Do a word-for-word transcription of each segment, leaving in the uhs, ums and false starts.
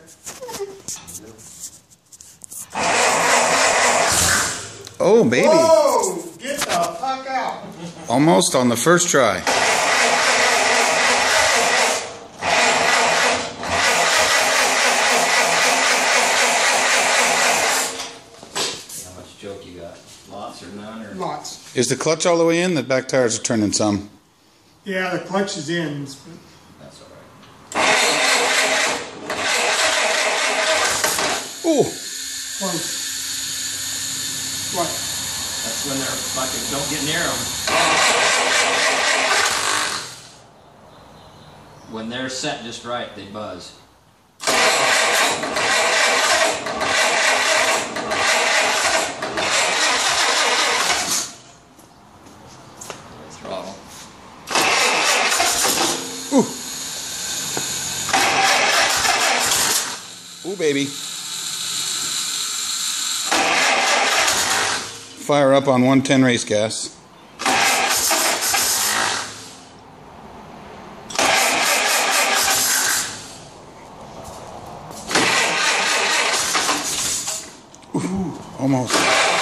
Oh, baby. Whoa! Get the fuck out. Almost on the first try. How much choke you got? Lots or none? Or? Lots. Is the clutch all the way in? The back tires are turning some. Yeah, the clutch is in. That's alright. Oh! Close. What? That's when they're fucking, don't get near them. When they're set just right, they buzz. Throttle. Ooh! Ooh, baby. Fire up on one ten race gas. Ooh, almost.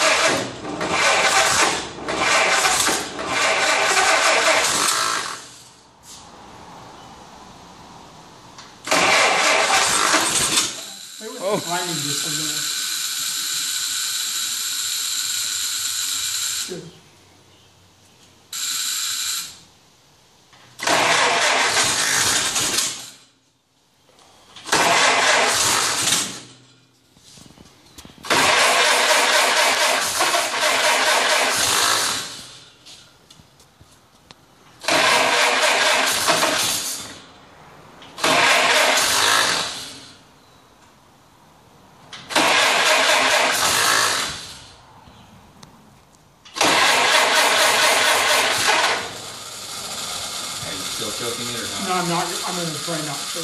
Oh. Climbing just a little. Good. Still choking it or not? No, I'm not. I'm going to try not to.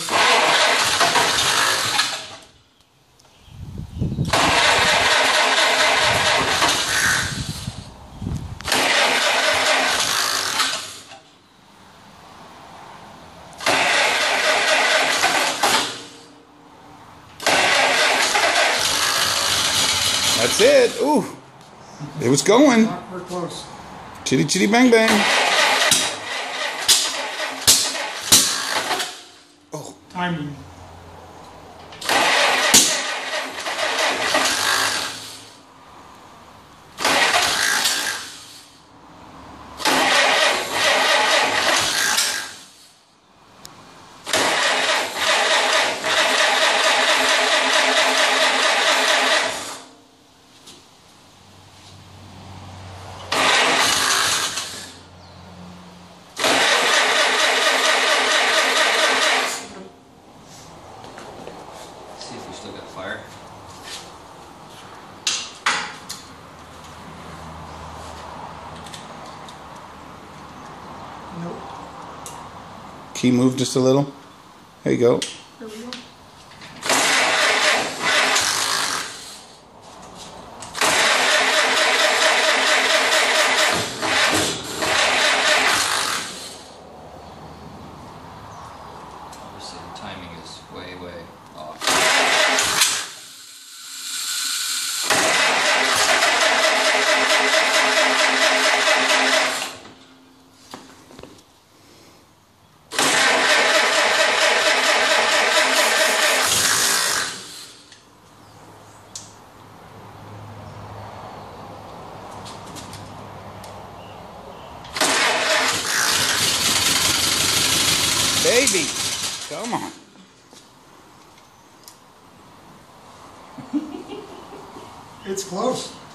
That's it. Ooh. It was going. We're close. Chitty chitty bang bang. Oh. Timing. See if we still got fire. Nope. Key moved just a little. There you go. There we go. Obviously the timing is way, way off. Baby, come on. It's close.